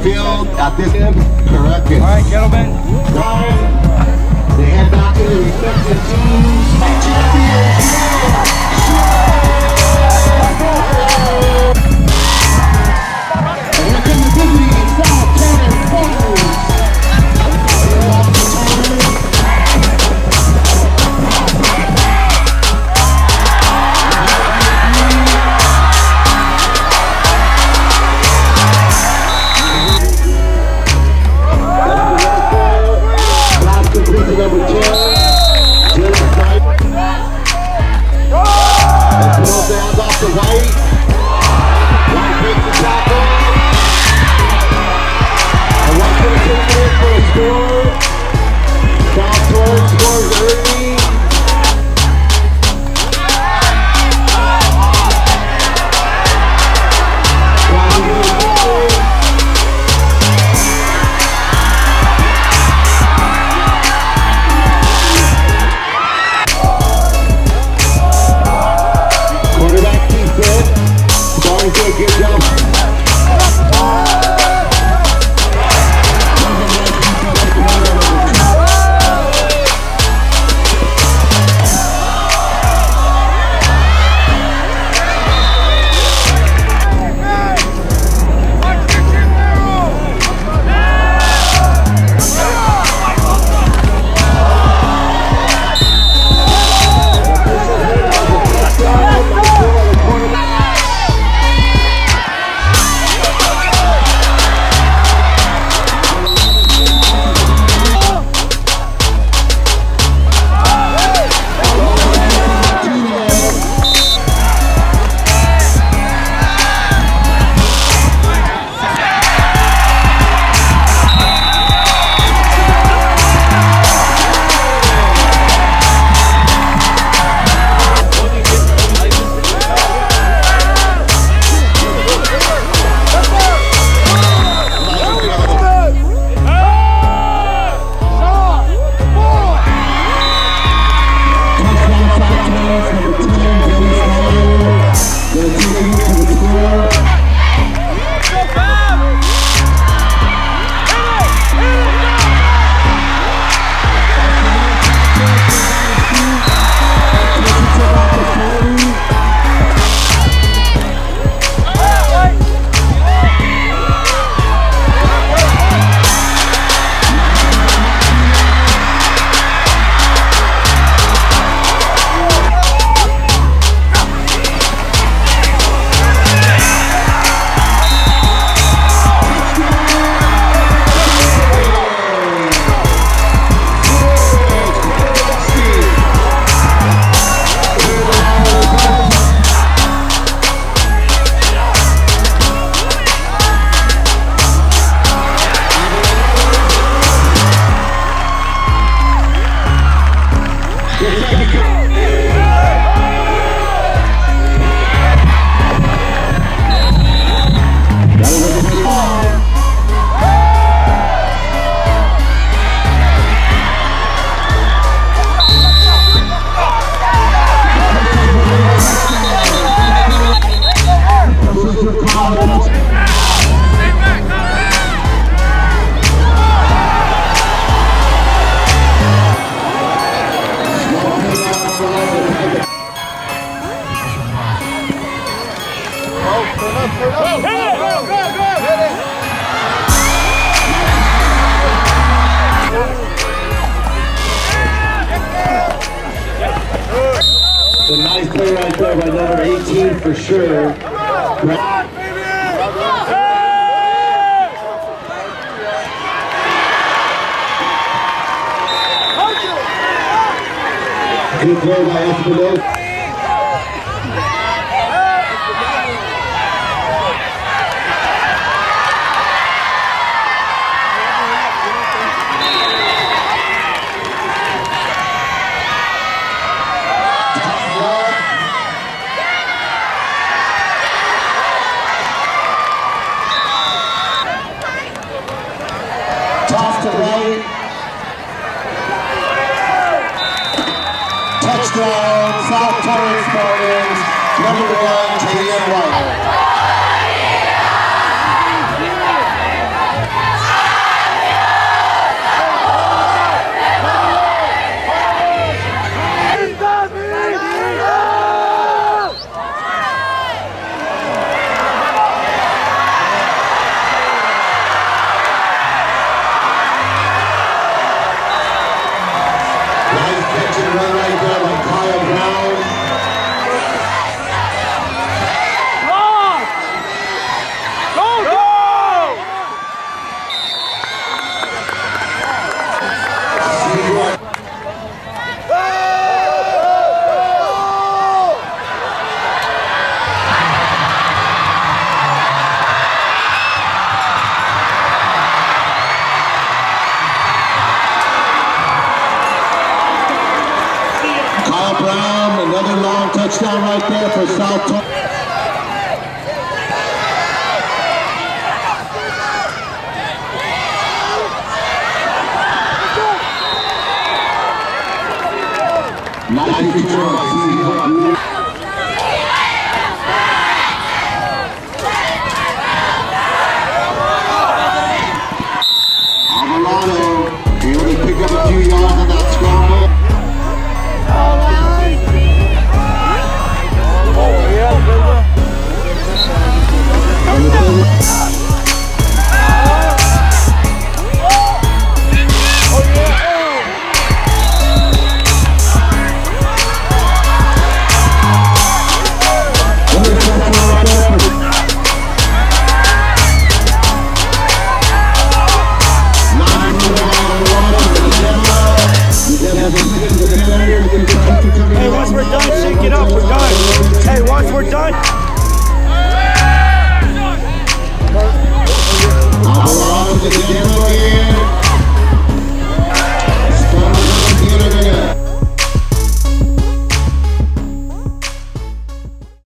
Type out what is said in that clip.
field at this end. Correct. All right, gentlemen. They head back to their respective teams. And here comes the visiting South Torrance Spartans. Number 10, Schurr right. And throws the hands off to White. White breaks the tackle. And White's going to take it for a score. South Torrance scores early. Good job. It's a nice play right there by number 18 for Schurr. Good play by Espinosa. Toss to right. Touchdown, South Touchdown right there for South Torrance. Nice return.